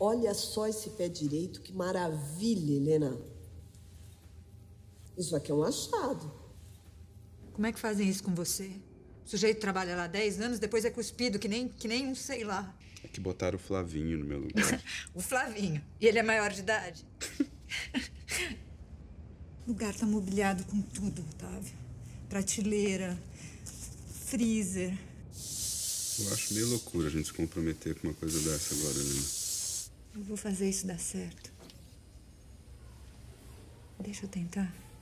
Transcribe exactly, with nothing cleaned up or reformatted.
Olha só esse pé direito, que maravilha, Helena. Isso aqui é um achado. Como é que fazem isso com você? O sujeito trabalha lá dez anos, depois é cuspido, que nem, que nem um sei lá. É que botaram o Flavinho no meu lugar. O Flavinho. E ele é maior de idade. O lugar tá mobiliado com tudo, Otávio. Prateleira, freezer. Eu acho meio loucura a gente se comprometer com uma coisa dessa agora, Helena. Eu vou fazer isso dar certo. Deixa eu tentar.